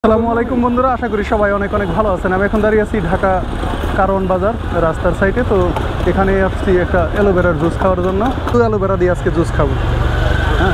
আসসালামু আলাইকুম বন্ধুরা, আশা করি সবাই অনেক ভালো আছেন। আমি এখন দাঁড়িয়ে আছি ঢাকা কারওয়ান বাজার রাস্তার সাইডে। তো এখানে আসছি একটা অ্যালোভেরার জুস খাওয়ার জন্য। শুধু অ্যালোভেরা দিয়ে আজকে জুস খাবো। হ্যাঁ,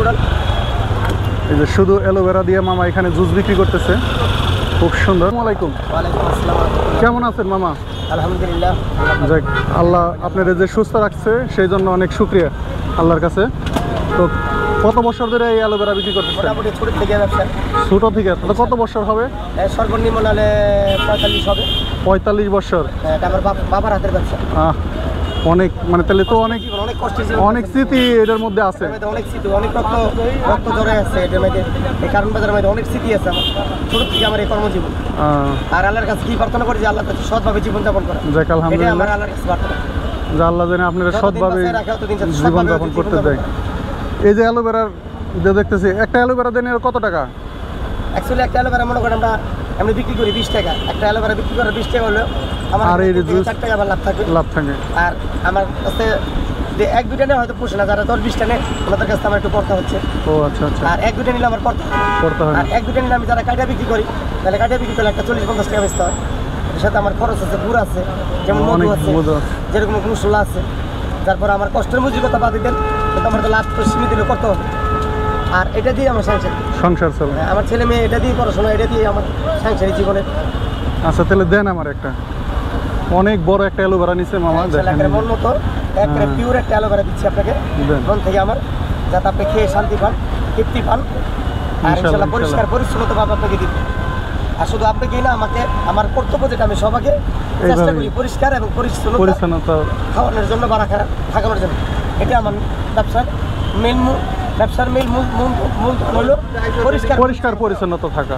এই যে শুধু অ্যালোভেরা দিয়ে মামা এখানে জুস বিক্রি করতেছে, খুব সুন্দর। আসসালামু আলাইকুম। কেমন আছেন মামা? আলহামদুলিল্লাহ। যাক, আল্লাহ আপনাদের যে সুস্থ রাখছে সেই জন্য অনেক শুকরিয়া আল্লাহর কাছে। তো কত বছর ধরে এই অ্যালোভেরা বিক্রি করতেছেন? মোটামুটি ছোট থেকে ব্যবসা। ছোট থেকে? তো কত বছর হবে? সর্বনিম্ন নালে 45 হবে। 45 বছর? এটা আমার বাবার হাতের ব্যবসা। অনেক, মানে তাহলে তো অনেক কষ্ট, অনেক স্মৃতি এটার মধ্যে আছে। অনেক স্মৃতি, অনেক রক্ত জড়ে আছে এটার মধ্যে। এই কারণ বাজারের মধ্যে অনেক স্মৃতি আছে আমার ছোট থেকে আমার এই কর্মজীবন। আর আল্লাহর কাছে কি প্রার্থনা করি যে আল্লাহ কাছে সৎভাবে জীবনযাপন করা। যাক, আলহামদুলিল্লাহ। আমার আল্লাহর কাছে প্রার্থনা যে আল্লাহ যেন আপনারা সৎভাবে জীবনযাপন করতে দেয়। এই যে অ্যালোভেরার যে দেখতেছি, একটা অ্যালোভেরা দেন কত টাকা? অ্যাকচুয়ালি একটা অ্যালোভেরা মনে করেন আমরা এমনি বিক্রি করি 20 টাকা। একটা অ্যালোভেরা বিক্রি করে 20 টাকা হলো আমার 4 টাকা লাভ থাকে। আর আমার কাছে যে 1-2টা নেই হয়তো পোষে না, যারা 10-20টা নেই ওনাদের কাছে আমার একটু পড়তে হচ্ছে। ও আচ্ছা আচ্ছা। আর 1-2টা নিলে আমার পড়তে হয়। আর 1-2টা নিলে আমি যারা কাটা বিক্রি করি, তাহলে কাটা বিক্রি করলে একটা 40-50 টাকা বেচতে হয়। এর সাথে আমার খরচ আছে, গুড় আছে, যেমন মধু আছে, যেরকম মশলা আছে। তারপর আমার কষ্টের মজুরিটা বাদ দেন, কিন্তু আমার তো লাভ তো সীমিত করতে হবে। আর এটা দিয়ে আমার সংসার চলে। আমার ছেলে মেয়ে এটা দিয়ে পড়াশোনা, এটা দিয়ে আমার সাংসারিক জীবনে। আচ্ছা, তাহলে দেন আমার একটা। অনেক বড় একটা অ্যালোভেরা নিছে মামা, দেখেন মন মতো একটা পিওর একটা অ্যালোভেরা দিচ্ছি আপনাকে মন থেকে আমার, যাতে আপনি খেয়ে শান্তি পান, তৃপ্তি পান। আর ইনশাআল্লাহ পরিষ্কার পরিচ্ছন্নতাভাবে আপনাকে দিব। আর শুধু আপনাকেই না, আমাকে আমার কর্তব্য যেটা আমি সবাইকে চেষ্টা করি পরিষ্কার এবং পরিচ্ছন্নতা খাওয়ানোর জন্য বা থাকানোর জন্য। এটা আমার ব্যবসার মেন মূল হলো পরিষ্কার পরিচ্ছন্নতা থাকা।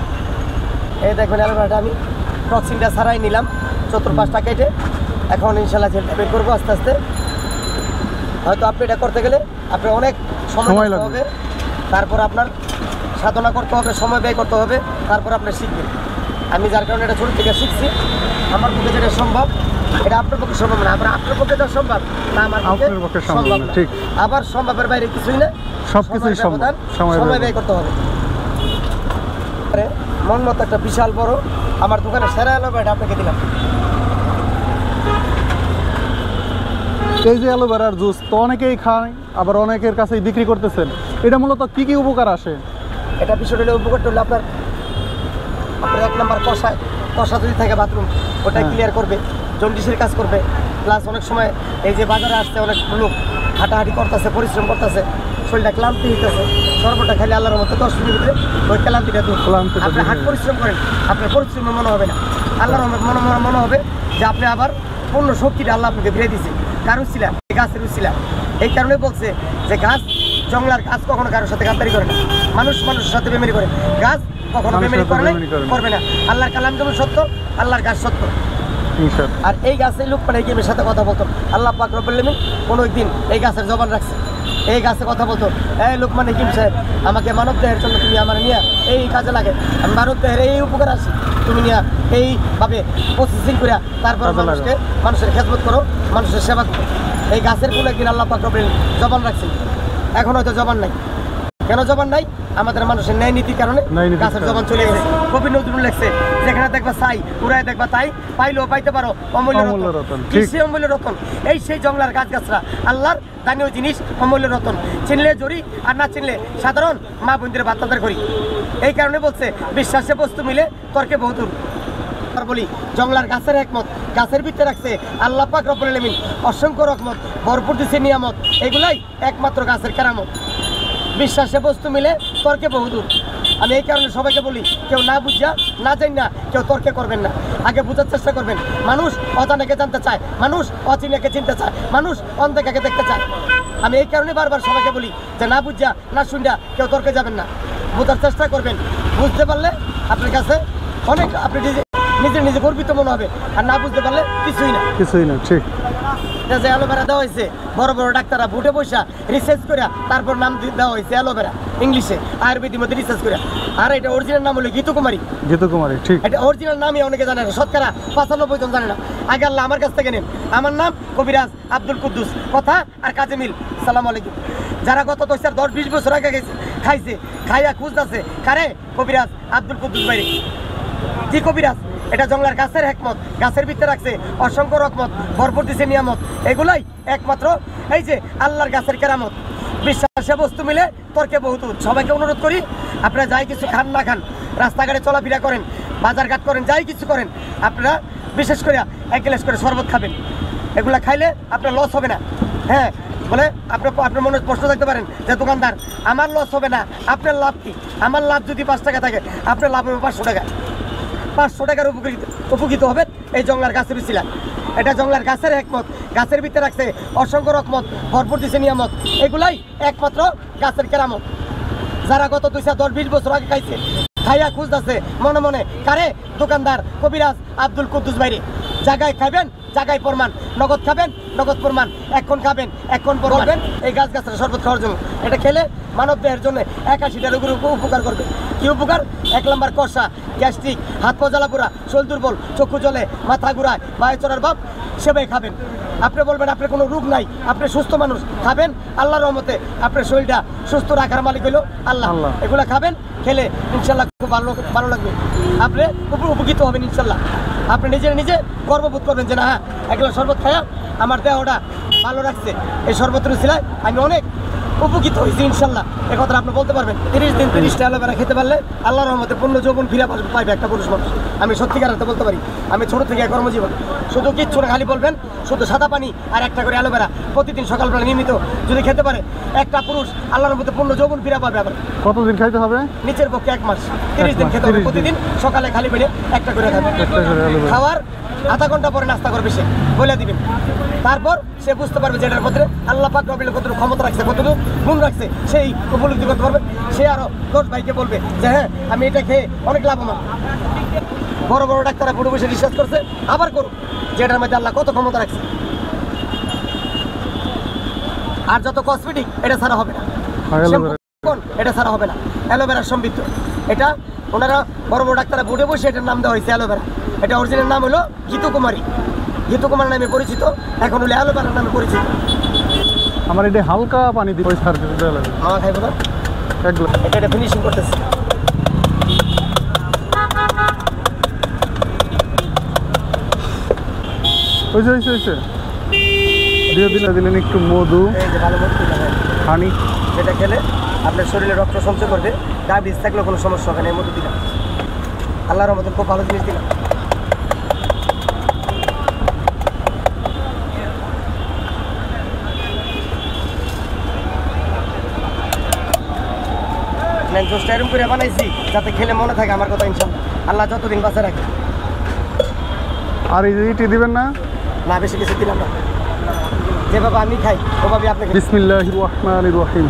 এই দেখবেন অ্যালোভেরাটা আমি টক্সিনটা ছাড়াই নিলাম, চতুর্পাশটা কেটে। এখন ইনশাল্লাহ জেলটা বের করবো আস্তে আস্তে। হয়তো আপনি এটা করতে গেলে আপনার অনেক সময় লাগতে হবে, তারপর আপনার সাধনা করতে হবে, সময় ব্যয় করতে হবে, তারপর আপনি শিখবেন। আমি যার কারণে এটা ছোটো থেকে শিখছি। আমার পক্ষে যেটা সম্ভব এটা আপনার পক্ষে সম্ভব না, আবার আপনার পক্ষে যা সম্ভব তা আমার পক্ষে সম্ভব না। ঠিক, আবার সম্ভবের বাইরে কিছুই না, সবকিছুই সম্ভব। সময় ব্যয় করতে হবে। মন মতো একটা বিশাল বড় আমার দোকানে সেরা অ্যালোভেরা আপনাকে দিলাম। এই যে অ্যালোভেরার জুস তো অনেকেই খায়, আবার অনেকের কাছেই বিক্রি করতেছেন। এটা মূলত কি কি উপকার আসে? এটা বিষয়টা হলে উপকারটা হলো আপনার 1 নম্বর কষা যদি থাকে বাথরুম, ওটা ক্লিয়ার করবে, জন্ডিসের কাজ করবে। প্লাস অনেক সময় এই যে বাজারে আসছে অনেক লোক হাঁটাহাঁটি করতেছে, পরিশ্রম করতেছে, শরীরটা ক্লান্তি হইতেছে, সর্বটা খালি আল্লাহর মতো 10 মিনিটের ভিতরে ওই ক্লান্তিটা দূর। আপনি হাট পরিশ্রম করেন, আপনার পরিশ্রমে মনে হবে না, আল্লাহর মনে হবে যে আপনি আবার পূর্ণ শক্তিটা আল্লাহ আপনাকে ফিরে দিয়েছে। কার উছিলা? গাছের উছিলা। এই কারণে বলছে যে গাছ, জঙ্গলার গাছ কখনো কারোর সাথে গাদ্দারি করে না, মানুষের সাথে বেমেরি করে। গাছ কখনো বেমেরি করবে না। আল্লাহর কালাম যেমন সত্য, আল্লাহর গাছ সত্য। আর এই গাছের লোক মানে গেমের সাথে কথা বলতো আল্লাহ পাক রব্বুল আলামিন কোনো একদিন এই গাছের জবান রাখছে। এই গাছে কথা বলতো, এই লোকমান হাকিম সাহেব, আমাকে মানব দেহের জন্য তুমি আমার নিয়ে এই কাজে লাগে, আমি মানব দেহের এই উপকার আসি, তুমি নিয়ে এইভাবে প্রসেসিং করে তারপর মানুষের খেদমত করো, মানুষের সেবা করো। এই গাছের কোনো একদিন আল্লাহ পাক রব্বুল আলামিন জবান রাখছে। এখন হয়তো জবান নাই। কেন জবান নাই? আমাদের মানুষের ন্যায় নীতির কারণে গাছের জবান চলে গেছে। কবি নজরুল লেখছে, যেখানে দেখবা চাই উড়ায় দেখবা তাই, পাইলেও পাইতে পারো অমূল্য রতন। সেই অমূল্য রতন এই সেই জঙ্গলার গাছগাছরা, আল্লাহর দানীয় জিনিস, অমূল্য রতন। চিনলে জরি, আর না চিনলে সাধারণ মা বোনদের বাচ্চাদের করি। এই কারণে বলছে বিশ্বাসে বস্তু মিলে তর্কে বহুদূর। বলি জঙ্গলার গাছের একমত, গাছের ভিতরে রাখছে আল্লাহ পাক রব্বুল আলামিন অসংখ্য রহমত, ভরপুর দিছে নিয়ামত। এগুলাই একমাত্র গাছের কেরামত। বিশ্বাসে বস্তু মিলে তর্কে বহুদূর। আমি এই কারণে সবাইকে বলি, কেউ না বুঝা না জানি না কেউ তর্কে করবেন না, আগে বোঝার চেষ্টা করবেন। মানুষ অজানাকে জানতে চায়, মানুষ অচিনাকে চিনতে চায়, মানুষ অন্ধকারকে দেখতে চায়। আমি এই কারণে বারবার সবাইকে বলি যে না বুঝা না শুনরা কেউ তর্কে যাবেন না, বোঝার চেষ্টা করবেন। বুঝতে পারলে আপনার কাছে অনেক, আপনি নিজে নিজে গর্বিত মনে হবে, আর না বুঝতে পারলে কিছুই না। ঠিক। যে অ্যালোভেরা দেওয়া হয়েছে বড় বড় ডাক্তাররা বুটে পয়সা রিসার্চ করে তারপর নাম দেওয়া হয়েছে অ্যালোভেরা, ইংলিশে আয়ুর্বেদির মধ্যে রিসার্চ করে। আর এটা অরিজিনাল নাম হলো ঘিতুকুমারী। ঠিক। এটা অরিজিনাল নামই অনেকে জানে না, শতকরা 95 জন জানে না। আগে আল্লাহ আমার কাছ থেকে নেন। আমার নাম কবিরাজ আব্দুল কুদ্দুস, কথা আর কাজে মিল। সালাম আলাইকুম। যারা গত 10-20 বছর আগে খাইছে, খাইয়া খুঁজতেছে কারে, কবিরাজ আব্দুল কুদ্দুস বাইরে। কি কবিরাজ? এটা জঙ্গলার গাছের হেকমত, গাছের ভিতরে রাখছে অসংখ্য রকমত, ভরপুর দিছে নিয়ামত। এগুলাই একমাত্র এই যে আল্লাহর গাছের কেরামত। বিশ্বাসে বস্তু মিলে তর্কে বহুত। সবাইকে অনুরোধ করি, আপনারা যাই কিছু খান না খান, রাস্তাঘাটে চলাফেরা করেন, বাজারঘাট করেন, যাই কিছু করেন, আপনারা বিশেষ করে 1 গ্লাস করে শরবত খাবেন। এগুলা খাইলে আপনার লস হবে না। হ্যাঁ, বলে আপনার মনে প্রশ্ন থাকতে পারেন যে দোকানদার আমার লস হবে না, আপনার লাভ কি? আমার লাভ যদি 5 টাকা থাকে, আপনার লাভ হবে 500 টাকা। 500 টাকার উপকৃত হবেন এই জঙ্গলার গাছের উচিলা। এটা জঙ্গলার গাছের হেকমত, গাছের ভিতরে রাখছে অসংখ্য রকমত, ভরপুর দিছে নিয়ামত। এগুলাই একমাত্র গাছের কেরামত। যারা গত 10-20 বছর আগে খাইছে, খাইয়া খুঁজতেছে মনে মনে কারে, দোকানদার কবিরাজ আব্দুল কুদ্দুস বাইরে। জায়গায় খাবেন, জায়গায় প্রমাণ। নগদ খাবেন, নগদ প্রমাণ। এখন খাবেন, এখন পড়বেন এই গাছের শরবত খাওয়ার জন্য। এটা খেলে মানব দেহের জন্য 81টা রোগের উপকার করবে। কি উপকার? 1 নম্বর কষা, গ্যাস্ট্রিক, হাত পা জ্বালা পোড়া, শরীর দুর্বল, চক্ষু জ্বলে, মাথা ঘুরায়, বায়ু চড়ার ভাব, সেবাই খাবেন। আপনি বলবেন আপনার কোনো রোগ নাই, আপনি সুস্থ মানুষ, খাবেন। আল্লাহর রহমতে আপনার শরীরটা সুস্থ রাখার মালিক হইল আল্লাহ। এগুলা খাবেন, খেলে ইনশাল্লাহ খুব ভালো লাগবে, আপনি উপকৃত হবেন ইনশাল্লাহ। আপনি নিজে গর্ববোধ করবেন যে না, হ্যাঁ, এগুলো শরবত খায়া আমার দেহটা ভালো রাখছে। এই শরবতের উছিলায় আমি অনেক উপকৃত হয়েছি ইনশাল্লাহ। এ কথাটা আপনি বলতে পারবেন। 30 দিন 30টা অ্যালোভেরা খেতে পারলে আল্লাহর রহমতে পূর্ণ যৌবন ফিরে পাইবে একটা পুরুষ মানুষ। আমি সত্যিকার অর্থে বলতে পারি, আমি ছোট থেকে কর্মজীবন। শুধু কিচ্ছু না, খালি বলবেন শুধু সাদা পানি আর একটা করে অ্যালোভেরা প্রতিদিন সকালবেলা নিয়মিত যদি খেতে পারে একটা পুরুষ, আল্লাহর রহমতে পূর্ণ যৌবন ফিরে পাবে। আবার কতদিন খাইতে হবে? নিচের পক্ষে 1 মাস, 30 দিন খেতে হবে। প্রতিদিন সকালে খালি পেটে একটা করে খাবে। খাওয়ার আধা ঘন্টা পরে নাস্তা করবে, সে বলে দিবেন। তারপর সে বুঝতে পারবে যে এটার মধ্যে আল্লাহ পাক রব্বুল কতটুকু ক্ষমতা রাখছে, কতটুকু গুণ রাখছে, সেই উপলব্ধি করতে পারবে। সে আরো 10 ভাইকে বলবে যে হ্যাঁ, আমি এটা খেয়ে অনেক লাভবান। বড় বড় ডাক্তাররা পুরো বসে রিসার্চ করছে, আবার করুক যে এটার মধ্যে আল্লাহ কত ক্ষমতা রাখছে। আর যত কসমেটিক এটা ছাড়া হবে না, এটা ছাড়া হবে না। অ্যালোভেরার সমৃদ্ধ এটা ওনারা বড় বড় ডাক্তাররা বুটে বসে এটার নাম দেওয়া হয়েছে অ্যালোভেরা। এটা অরিজিনাল নাম হলো ঘিতুকুমারী। ঘিতুকুমার নামে পরিচিত, এখন হলো অ্যালোভেরার নামে পরিচিত। আমার এটা হালকা পানি দিয়ে ওই সার দিতে লাগে। আমার খাইবো না, এটা ফিনিশিং করতেছে। দিলেন একটু মধু, ভালো মধু হানি, যেটা খেলে আপনার শরীরে রক্ত সঞ্চয় করবে। ডায়াবেটিস থাকলে কোনো সমস্যা হবে না। এই মধু দিলাম, আল্লাহর রহমতে খুব ভালো জিনিস দিলাম। জোসটা এরকম করে বানাইছি যাতে খেলে মনে থাকে আমার কথা ইনশাল্লাহ আল্লাহ যতদিন বাঁচা রাখে। আর এই যে দিবেন না, না বেশি কিছু দিলাম না, যেভাবে আমি খাই ওভাবে আপনাকে। বিসমিল্লাহির রহমানির রহিম।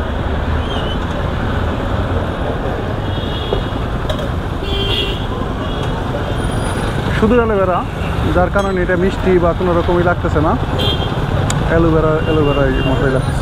শুধু অ্যালোভেরা, যার কারণে এটা মিষ্টি বা কোনো রকমই লাগতেছে না। অ্যালোভেরা মতোই লাগছে।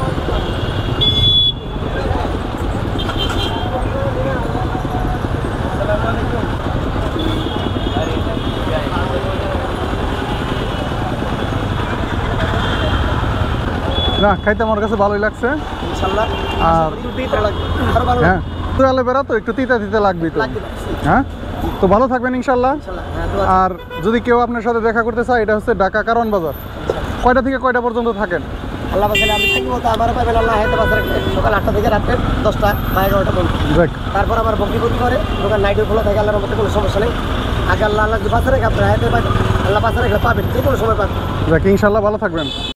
না, খাইতে আমার কাছে ভালোই লাগছে ইনশাআল্লাহ। আর হ্যাঁ, তো অ্যালোভেরা তো একটু তিতা তিতা লাগবে তো। হ্যাঁ, তো ভালো থাকবেন ইনশাআল্লাহ। আর যদি কেউ আপনার সাথে দেখা করতে চায়, এটা হচ্ছে ঢাকা কারওয়ান বাজার। কয়টা থেকে কয়টা পর্যন্ত থাকেন? আল্লাহ বাসালে আমি থাকি বলতে আমার পাবেন আল্লাহ হাতে বাজার সকাল 8টা থেকে রাত্রে 10টা বা 11টা পর্যন্ত। তারপর আমার বকরিবন্দি করে দোকান নাইটে খোলা থাকে। আল্লাহর মধ্যে কোনো সমস্যা নেই। আগে আল্লাহ যদি বাজারে রেখে আপনার হাতে পাবেন, আল্লাহ বাজারে রেখে পাবেন, যে কোনো সময় পাবেন। ইনশাআল্লাহ ভালো থাকবেন।